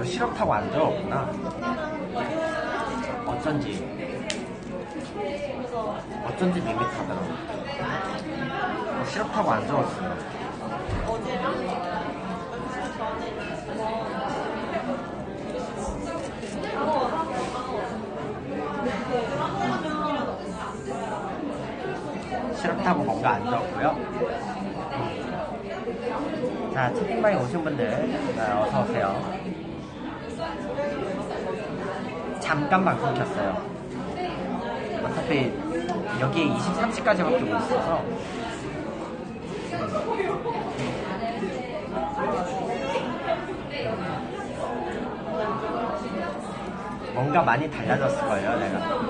너 시럽 타고 안 들어왔구나. 어쩐지 밋밋하더라. 시럽 타고 안 들어왔어요. 시럽 타고 뭔가 안 들었고요. 자, 채팅방에 오신 분들 어서오세요. 잠깐 방송 켰어요. 어차피 여기에 23시까지밖에 못 있어서 뭔가 많이 달라졌을 거예요, 내가.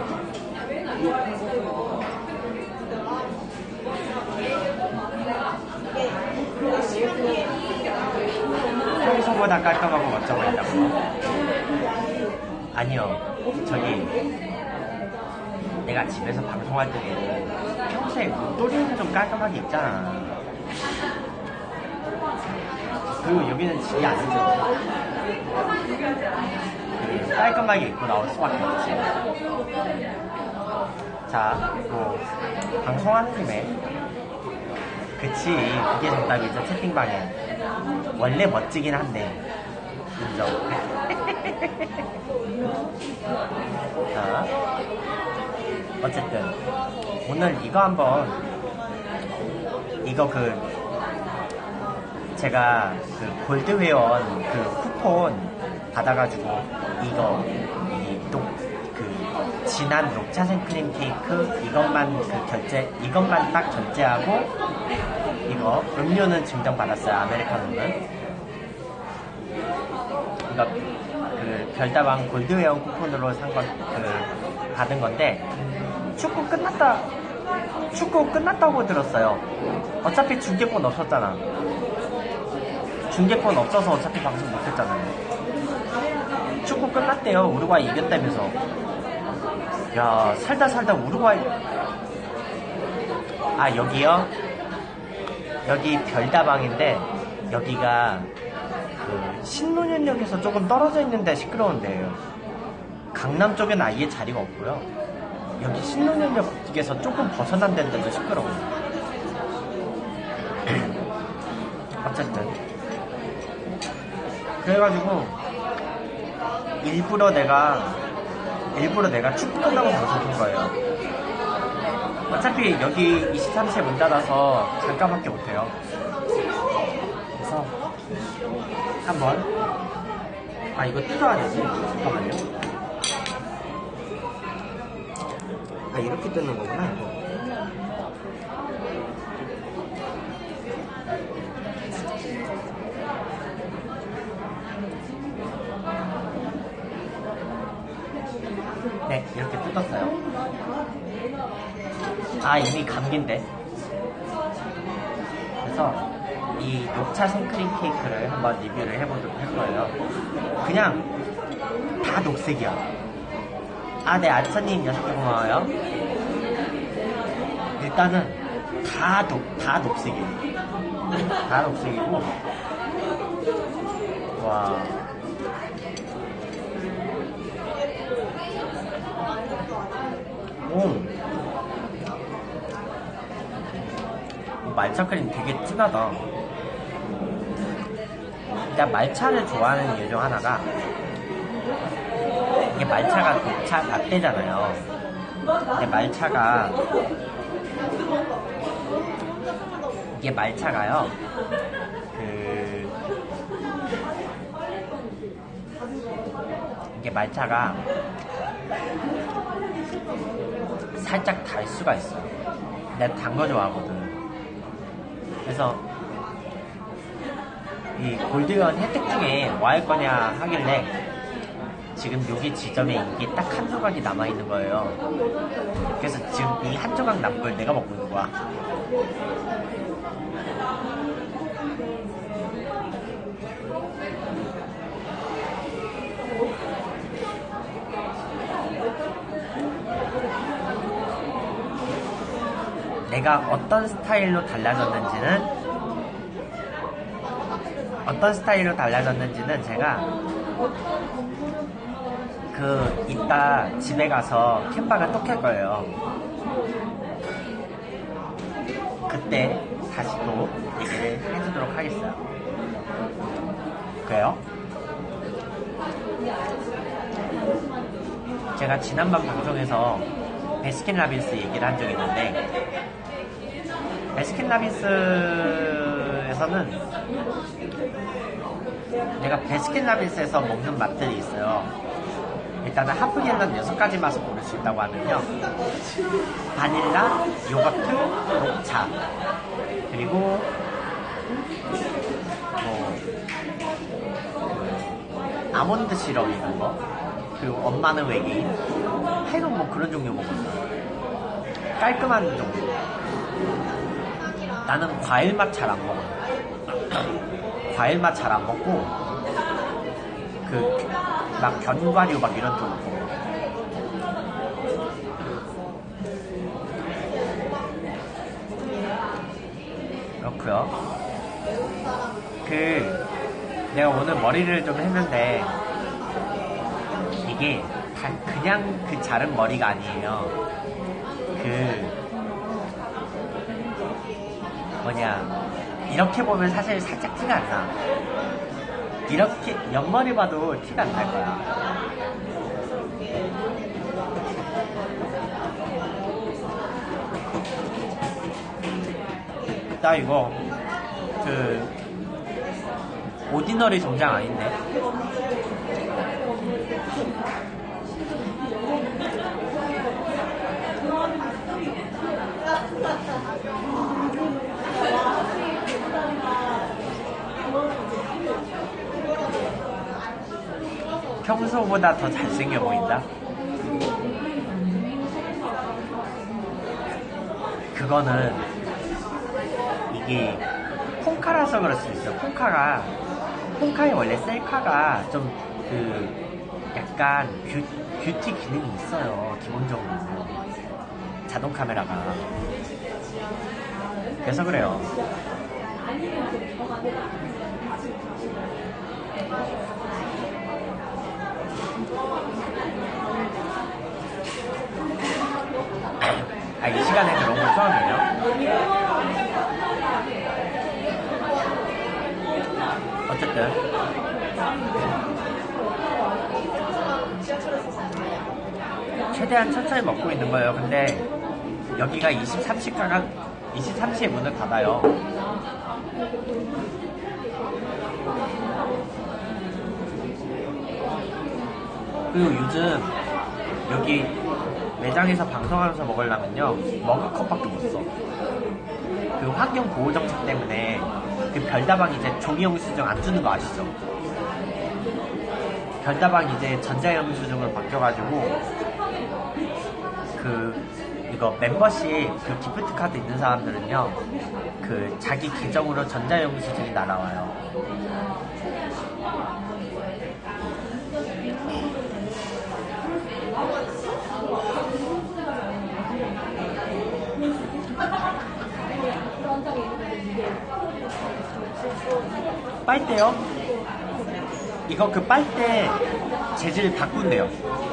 평소보다 깔끔하고 멋져 보인다고. 아니요, 내가 집에서 방송할 때도 평소에 옷도리는 좀 깔끔하게 입잖아. 그리고 여기는 집이 아니죠. 깔끔하게 입고 나올 수밖에 없지. 자, 뭐 방송하는 김에 그치, 그게 정답이죠. 채팅방에 원래 멋지긴 한데 인정. 자, 어쨌든 오늘 이거 한번 제가 골드회원 쿠폰 받아가지고 진한 녹차 생크림 케이크 이것만 딱 결제하고 이거 음료는 증정받았어요. 아메리카노는 이거 별다방 골드회원 쿠폰으로 받은 건데 축구 끝났다고 들었어요. 어차피 중계권 없었잖아. 중계권 없어서 어차피 방송 못했잖아요. 축구 끝났대요. 우루과이 이겼다면서. 야, 살다 우루과이. 아, 여기요? 여기 별다방인데 여기가 신논현역에서 조금 떨어져 있는데 시끄러운 데예요. 강남 쪽엔 아예 자리가 없고요. 여기 신논현역에서 조금 벗어난 데인데도 시끄러워요. 어쨌든 그래가지고 일부러 내가 축구 끝나고 방송 킨 거예요. 어차피 여기 23시에 문 닫아서 잠깐밖에 못해요. 그래서 한번 이거 뜯어야 되지? 잠깐만요. 이렇게 뜯는 거구나. 이거. 네, 이렇게 뜯었어요. 이미 감긴데. 그래서 이 녹차 생크림 케이크를 한번 리뷰를 해보도록 할 거예요. 그냥 다 녹색이야. 네, 아차님 6개 고마워요. 일단은 다 녹색이에요. 다 녹색이고, 와. 말차 크림 되게 진하다. 일단 말차를 좋아하는 이유 중 하나가 이게 말차가 녹차 라떼잖아요. 근데 이게 말차가요 이게 말차가 살짝 달 수가 있어요. 내가 단 거 좋아하거든. 그래서 이 골드회원 혜택 중에 뭐 할 거냐 하길래 지금 여기 지점에 이게 딱 한 조각이 남아있는 거예요. 그래서 지금 이 한 조각 남은 걸 내가 먹고 있는 거야. 내가 어떤 스타일로 달라졌는지는 제가 이따 집에 가서 캠방을 또 켤 거예요. 그때 다시 또 얘기를 해주도록 하겠어요. 그래요? 제가 지난번 방송에서 베스킨라빈스 얘기를 한 적이 있는데, 베스킨라빈스에서는 내가 베스킨라빈스에서 먹는 맛들이 있어요. 일단은 하프갤런 6가지 맛을 고를 수 있다고 하면요, 바닐라, 요거트, 녹차, 그리고 아몬드 시럽 이런 거, 그리고 엄마는 외계인, 하여간 뭐 그런 종류 먹었어요. 깔끔한 종류. 나는 과일 맛 잘 안 먹어요. 과일 맛 잘 안 먹고, 막 견과류 막 이런 쪽 먹고. 그렇구요. 내가 오늘 머리를 좀 했는데, 이게 그냥 자른 머리가 아니에요. 이렇게 보면 사실 살짝 티가 안 나. 이렇게 옆머리 봐도 티가 안 날 거야. 나 이거 오디너리 정장 아닌데? 평소보다 더 잘생겨 보인다? 그거는 이게 콩카라서 그럴 수 있어. 콩카에 원래 셀카가 좀 약간 뷰티 기능이 있어요. 기본적으로 자동 카메라가. 그래서 그래요. 이 시간에 그런 거 처음이에요? 어쨌든 최대한 천천히 먹고 있는 거예요. 근데 여기가 23시에 문을 닫아요. 그리고 요즘 여기 매장에서 방송하면서 먹으려면요, 머그컵밖에 못 써. 환경 보호 정책 때문에 별다방 이제 종이 영수증 안 주는 거 아시죠? 별다방 이제 전자 영수증으로 바뀌어가지고 이거 멤버십 기프트 카드 있는 사람들은요, 자기 계정으로 전자 영수증이 날아와요. 빨대요? 이거 빨대 재질 바꾼대요.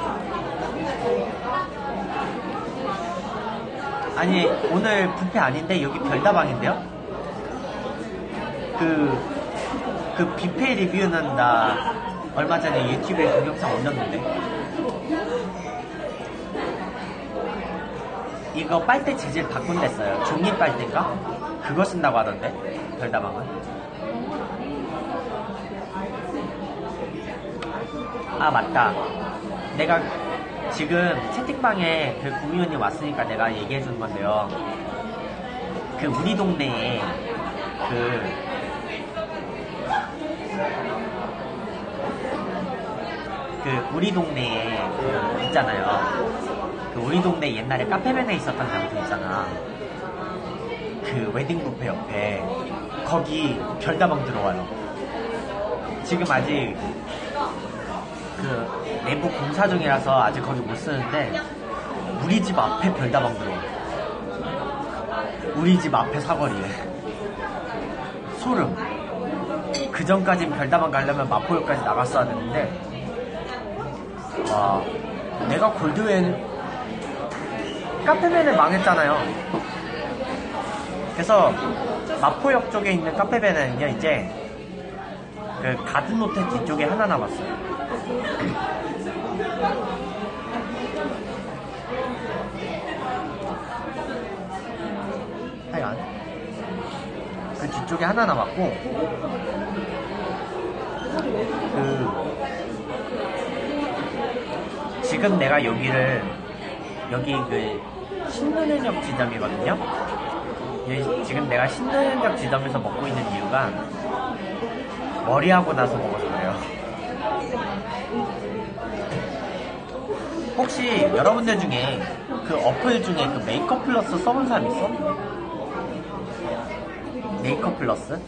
아니, 오늘 뷔페 아닌데 여기 별다방인데요? 뷔페 리뷰는 나 얼마 전에 유튜브에 동영상 올렸는데, 이거 빨대 재질 바꾼댔어요. 종이 빨대인가? 그거 쓴다고 하던데, 별다방은. 아, 맞다. 내가 지금 채팅방에 구미호님 왔으니까 내가 얘기해주는 건데요. 우리 동네에 우리 동네에 있잖아요. 우리 동네 옛날에 카페맨에 있었던 장소 있잖아. 웨딩 뷔페 옆에. 거기 별다방 들어와요. 지금 아직 내부 공사 중이라서 아직 거기 못 쓰는데, 우리 집 앞에 별다방 들어와요. 우리 집 앞에 사거리에. 소름. 그 전까진 별다방 가려면 마포역까지 나갔어야 되는데, 와, 내가 골드웬 카페벤에 망했잖아요. 그래서 마포역 쪽에 있는 카페벤은요, 이제 그 가든호텔 뒤쪽에 하나 남았어요. 하여간 그 뒤쪽에 하나 남았고, 지금 내가 여기 그 신논현역 지점이거든요. 지금 내가 신논현역 지점에서 먹고 있는 이유가 머리하고 나서 먹어서 그래요. 혹시 여러분들 중에 그 어플 중에 그 메이크업 플러스 써본 사람 있어? 메이크업 플러스?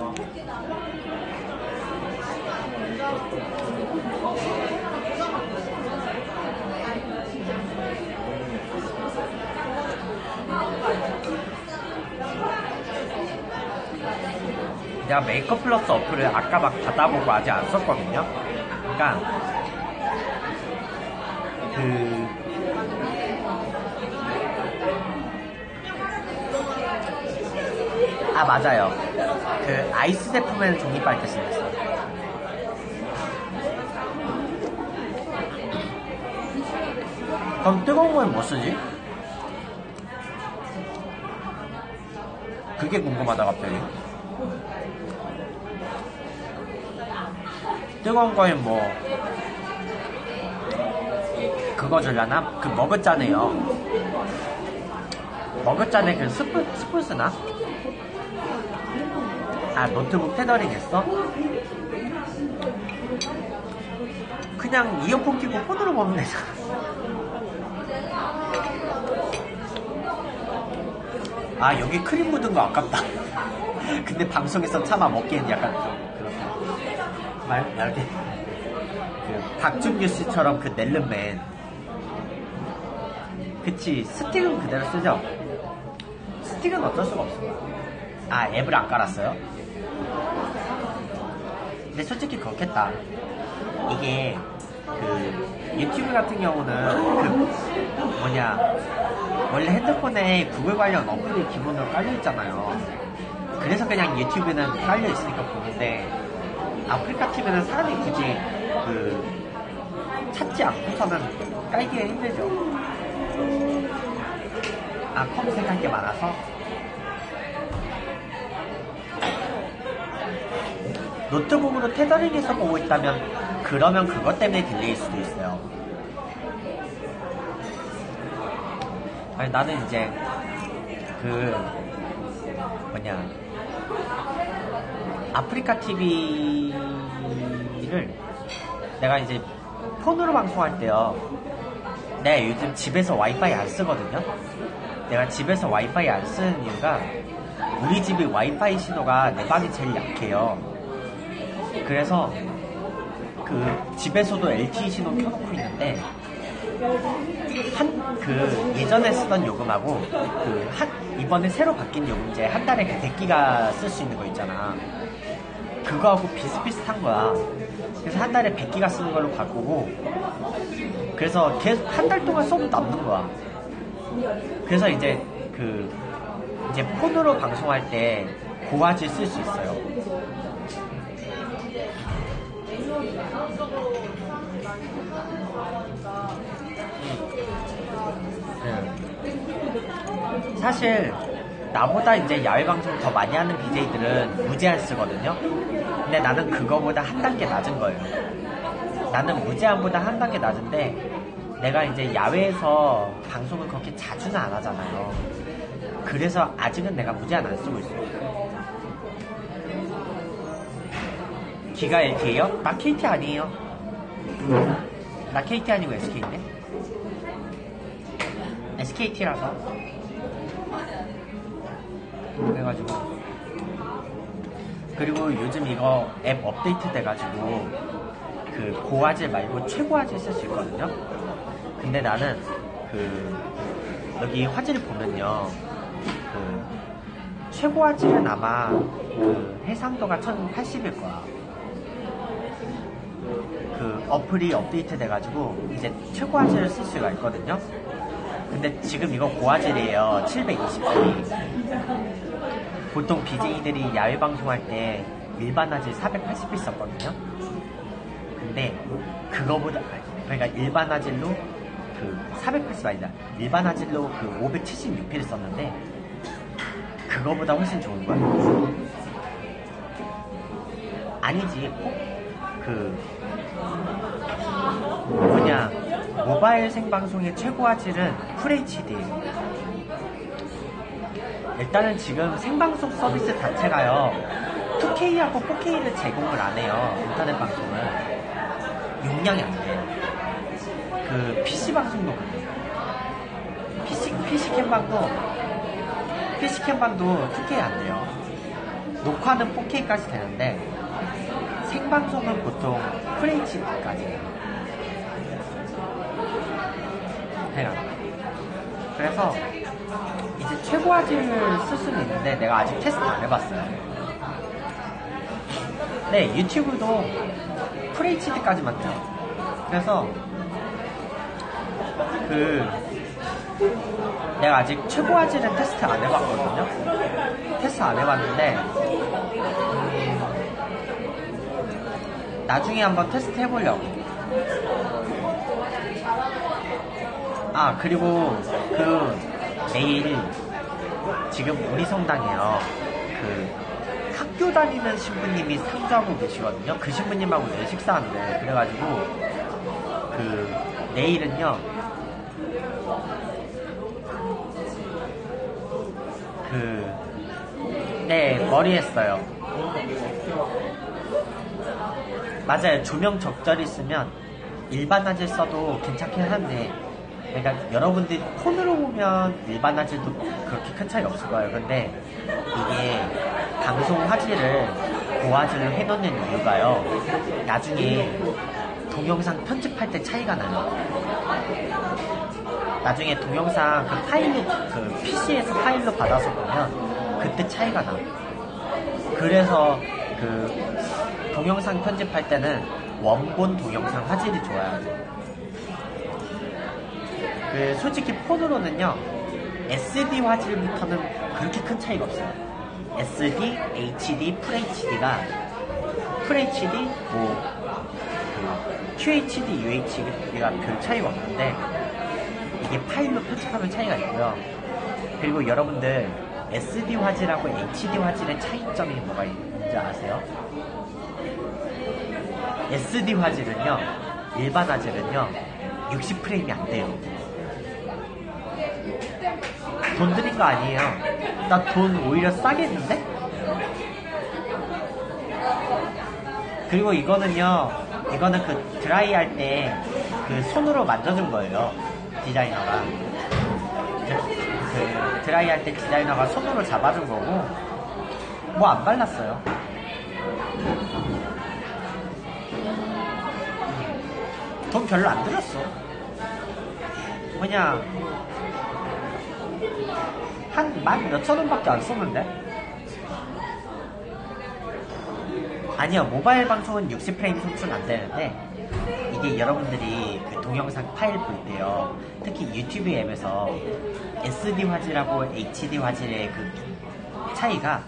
내가 메이크업 플러스 어플을 아까 막 받아보고 아직 안 썼거든요. 그러니까 맞아요. 그 아이스 제품에는 종이빨대 생겼어요. 그럼 뜨거운 건 뭐 쓰지? 그게 궁금하다 갑자기. 뜨거운 거엔 뭐 그거 줄라나? 그 머그잔에요. 머그잔에 그 스푼 쓰나? 노트북 테더링 했어? 그냥 이어폰 끼고 폰으로 보면 되잖아. 여기 크림 묻은 거 아깝다. 근데 방송에서 차마 먹기엔 약간 좀 그렇다. 말게 그 박준규 씨처럼 그 넬름맨. 그치, 스틱은 그대로 쓰죠? 스틱은 어쩔 수가 없어. 앱을 안 깔았어요? 근데 솔직히 그렇겠다. 이게 그 유튜브 같은 경우는 원래 핸드폰에 구글 관련 어플이 기본으로 깔려있잖아요. 그래서 그냥 유튜브는 깔려있으니까 보는데, 아프리카 TV는 사람이 굳이 찾지 않고서는 깔기가 힘들죠. 검색할 게 많아서. 노트북으로 테더링해서 보고 있다면 그러면 그것 때문에 딜레이일 수도 있어요. 나는 이제 아프리카 TV를 내가 이제 폰으로 방송할 때요. 내가 요즘 집에서 와이파이 안 쓰거든요. 내가 집에서 와이파이 안 쓰는 이유가 우리 집이 와이파이 신호가 내 방이 제일 약해요. 그래서 집에서도 LTE 신호 켜놓고 있는데 예전에 쓰던 요금하고 이번에 새로 바뀐 요금제 한 달에 100기가 쓸 수 있는 거 있잖아. 그거하고 비슷비슷한 거야. 그래서 한 달에 100기가 쓰는 걸로 바꾸고, 그래서 계속 한 달 동안 써도 남는 거야. 그래서 이제 폰으로 방송할 때 고화질 쓸 수 있어요. 사실 나보다 이제 야외 방송 더 많이 하는 BJ들은 무제한 쓰거든요. 근데 나는 그거보다 한 단계 낮은 거예요. 나는 무제한보다 한 단계 낮은데, 내가 이제 야외에서 방송을 그렇게 자주는 안 하잖아요. 그래서 아직은 내가 무제한 안 쓰고 있어요. 기가 LTE요? 나 KT 아니에요. 나 KT 아니고 SK인데? SKT라서. 그래가지고. 그리고 요즘 이거 앱 업데이트 돼가지고 고화질 말고 최고화질 쓸 수 있거든요. 근데 나는 여기 화질을 보면요, 최고 화질은 아마 그 해상도가 1080일 거야. 그 어플이 업데이트 돼가지고 이제 최고 화질을 쓸 수가 있거든요. 근데 지금 이거 고화질이에요. 720p. 보통 BJ들이 야외 방송할 때 일반 화질 480p 썼거든요. 근데 그거보다, 그러니까 일반 화질로 그 480 아니다. 일반 화질로 그 576p를 썼는데 그거보다 훨씬 좋은 거야. 아니지, 모바일 생방송의 최고 화질은 FHD예요. 일단은 지금 생방송 서비스 자체가요 2K하고 4K를 제공을 안 해요. 인터넷 방송은 용량이 안 돼요. 그 PC 방송도 그래요. PC 캠방도 2K 안 돼요. 녹화는 4K까지 되는데 생방송은 보통 FHD까지 해요. 그래서 이제 최고 화질을 쓸 수는 있는데 내가 아직 테스트 안 해봤어요. 네, 유튜브도 FHD까지만 돼요. 그래서 내가 아직 최고 화질은 테스트 안 해봤거든요. 테스트 안 해봤는데 나중에 한번 테스트 해보려고. 그리고 내일 지금 우리 성당에요 학교 다니는 신부님이 상주하고 계시거든요. 그 신부님하고 내일 식사하는데, 그래가지고 내일은요 네, 머리 했어요. 맞아요. 조명 적절히 쓰면 일반 화질 써도 괜찮긴 한데, 그러니까 여러분들이 폰으로 보면 일반 화질도 그렇게 큰 차이가 없을 거예요. 근데 이게 방송 화질을 고화질로 해놓는 이유가요, 나중에 동영상 편집할 때 차이가 나요. 나중에 동영상 파일로 PC에서 파일로 받아서 보면 그때 차이가 나. 그래서 동영상 편집할 때는 원본 동영상 화질이 좋아야 돼요. 솔직히 폰으로는요 SD 화질부터는 그렇게 큰 차이가 없어요. SD, HD, FHD가 FHD, QHD, UHD가 별 차이가 없는데 이게 파일로 편집하면 차이가 있고요. 그리고 여러분들 SD 화질하고 HD 화질의 차이점이 뭐가 있는지 아세요? SD 화질은요, 일반 화질은요 60프레임이 안 돼요. 돈 들인 거 아니에요. 나 돈 오히려 싸게 했는데? 그리고 이거는 드라이 할 때 손으로 만져준 거예요. 디자이너가. 드라이 할 때 디자이너가 손으로 잡아준 거고, 뭐 안 발랐어요. 돈 별로 안 들었어. 그냥 한 10,000원밖에 안 썼는데? 아니요, 모바일 방송은 60프레임 송출 안 되는데, 이게 여러분들이 동영상 파일 볼 때요, 특히 유튜브 앱에서 SD 화질하고 HD 화질의 차이가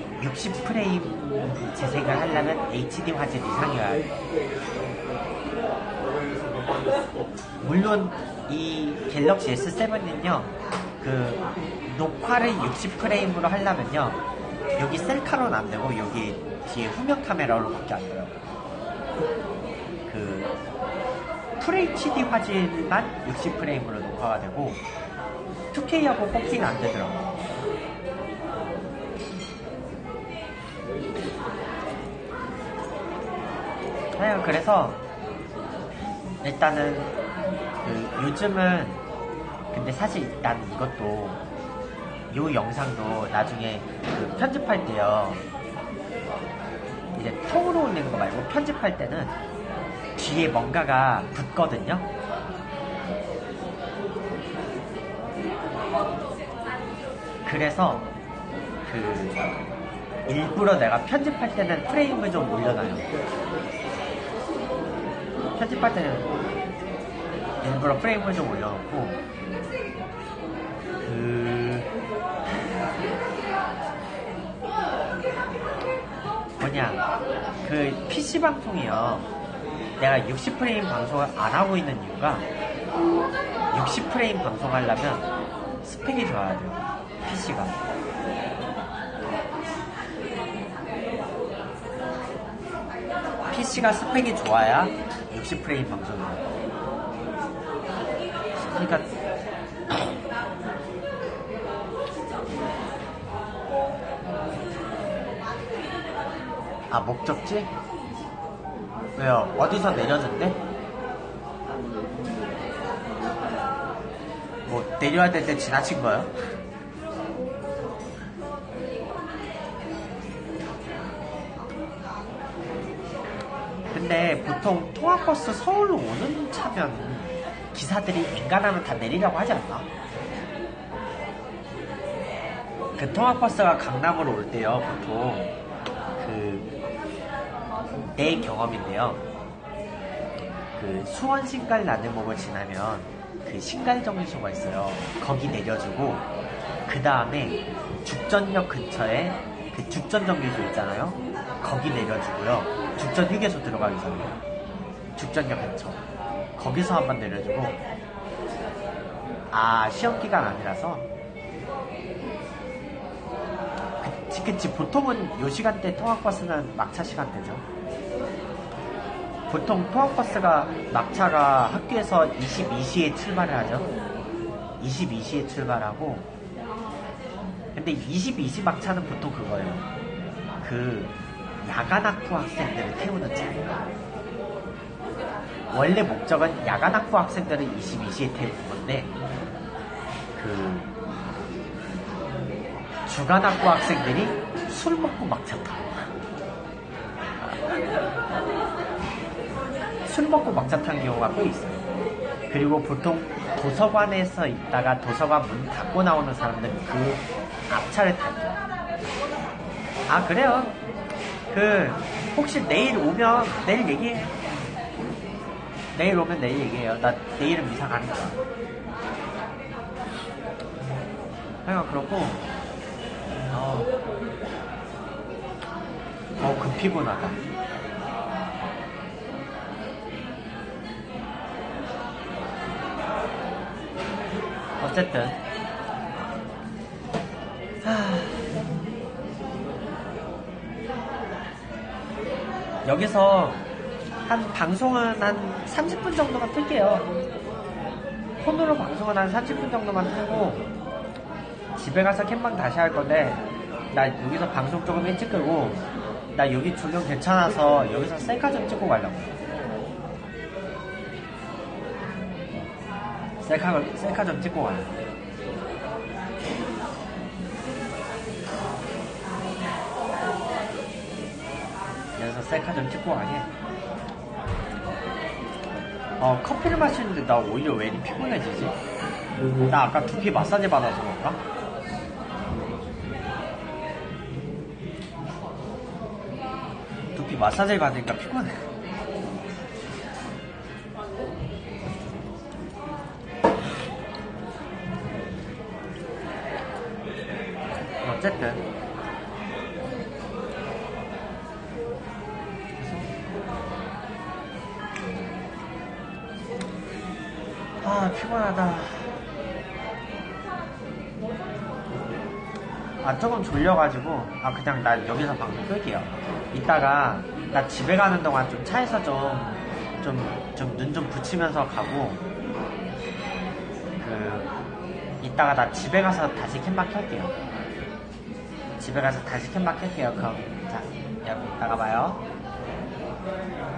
60프레임 재생을 하려면 HD 화질 이상이어야 해요. 물론 이 갤럭시 S7은요 녹화를 60프레임으로 하려면요 여기 셀카로는 안 되고 여기 뒤에 후면 카메라로 밖에 안 돼요. FHD 화질만 60프레임으로 녹화가 되고 2K하고 4K는 안 되더라고요. 그래서 일단은 요즘은 근데 사실 난 이것도 요 영상도 나중에 편집할 때요 이제 통으로 올리는 거 말고 편집할 때는 뒤에 뭔가가 붙거든요. 그래서 일부러 내가 편집할 때는 프레임을 좀 올려놔요. 편집할 때는 일부러 프레임을 좀 올려놓고 PC 방송이요. 내가 60프레임 방송을 안 하고 있는 이유가 60프레임 방송하려면 스펙이 좋아야 돼요. PC가. PC가 스펙이 좋아야 60프레임 방송이에요. 그러니까 목적지? 왜요? 어디서 내려준대? 뭐 내려야 될 때 지나친 거요? 근데 보통 통학버스 서울로 오는 차면 기사들이 엔간하면 다 내리라고 하지 않나? 그 통학버스가 강남으로 올 때요, 보통 내 경험인데요. 수원 신갈 나들목을 지나면 신갈 정류소가 있어요. 거기 내려주고 그 다음에 죽전역 근처에 죽전 정류소 있잖아요. 거기 내려주고요. 죽전 휴게소 들어가기 전에 죽전역 근처 거기서 한번 내려주고 시험 기간 아니라서 그치 보통은 요 시간대 통학버스는 막차 시간대죠. 보통 통학버스가 막차가 학교에서 22시에 출발을 하죠. 22시에 출발하고 근데 22시 막차는 보통 그거예요. 야간학부 학생들을 태우는 차예요. 원래 목적은 야간학부 학생들을 22시에 태우는 건데 주간학부 학생들이 술 먹고 막차 타고 술 먹고 막차 탄 경우가 꽤 있어요. 그리고 보통 도서관에서 있다가 도서관 문 닫고 나오는 사람들은 앞차를 타죠. 그래요. 혹시 내일 오면 내일 얘기해. 내일 오면 내일 얘기해요. 나 내일은 미사 가니까. 그렇고 피곤하다. 어쨌든 여기서 방송은 한 30분 정도만 틀게요. 폰으로 방송은 한 30분 정도만 틀고 집에 가서 캔방 다시 할 건데 나 여기서 방송 조금 일찍 끄고 나 여기 조명 괜찮아서 여기서 셀카 좀 찍고 가려고. 셀카 좀 찍고 가요. 여기서 셀카 좀 찍고 가게. 커피를 마시는데 나 오히려 왜 이리 피곤해지지? 나 아까 두피 마사지 받아서 그런가? 두피 마사지 받으니까 피곤해. 어쨌든 피곤하다. 조금 졸려가지고 그냥 나 여기서 방송 끌게요. 이따가 나 집에 가는 동안 좀 차에서 눈 좀 붙이면서 가고 이따가 나 집에 가서 다시 캔방 켤게요. 집에 가서 다시 캔방 켤게요. 그럼 자 여러분 이따가 봐요.